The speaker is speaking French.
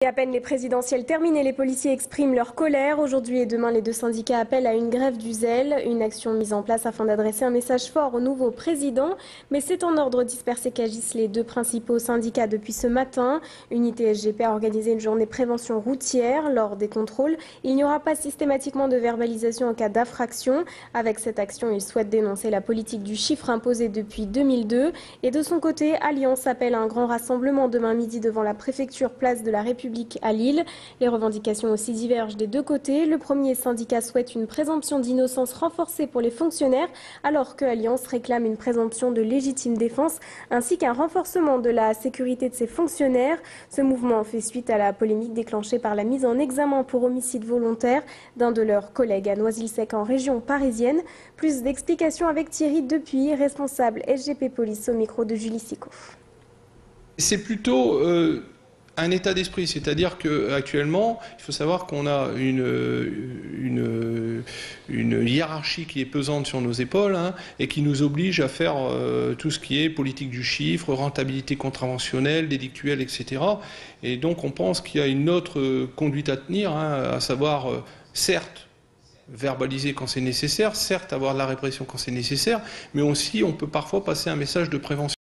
Et à peine les présidentielles terminées, les policiers expriment leur colère. Aujourd'hui et demain, les deux syndicats appellent à une grève du zèle, une action mise en place afin d'adresser un message fort au nouveau président. Mais c'est en ordre dispersé qu'agissent les deux principaux syndicats depuis ce matin. Unité SGP a organisé une journée prévention routière. Lors des contrôles, il n'y aura pas systématiquement de verbalisation en cas d'infraction. Avec cette action, ils souhaitent dénoncer la politique du chiffre imposée depuis 2002. Et de son côté, Alliance appelle à un grand rassemblement demain midi devant la préfecture place de la République à Lille. Les revendications aussi divergent des deux côtés. Le premier syndicat souhaite une présomption d'innocence renforcée pour les fonctionnaires, alors que Alliance réclame une présomption de légitime défense ainsi qu'un renforcement de la sécurité de ses fonctionnaires. Ce mouvement fait suite à la polémique déclenchée par la mise en examen pour homicide volontaire d'un de leurs collègues à Noisy-le-Sec en région parisienne. Plus d'explications avec Thierry Depuis, responsable SGP Police au micro de Julie Sikoff. C'est plutôt un état d'esprit, c'est-à-dire qu'actuellement, il faut savoir qu'on a une hiérarchie qui est pesante sur nos épaules et qui nous oblige à faire tout ce qui est politique du chiffre, rentabilité contraventionnelle, délictuelle, etc. Et donc on pense qu'il y a une autre conduite à tenir, à savoir, certes, verbaliser quand c'est nécessaire, certes avoir de la répression quand c'est nécessaire, mais aussi on peut parfois passer un message de prévention.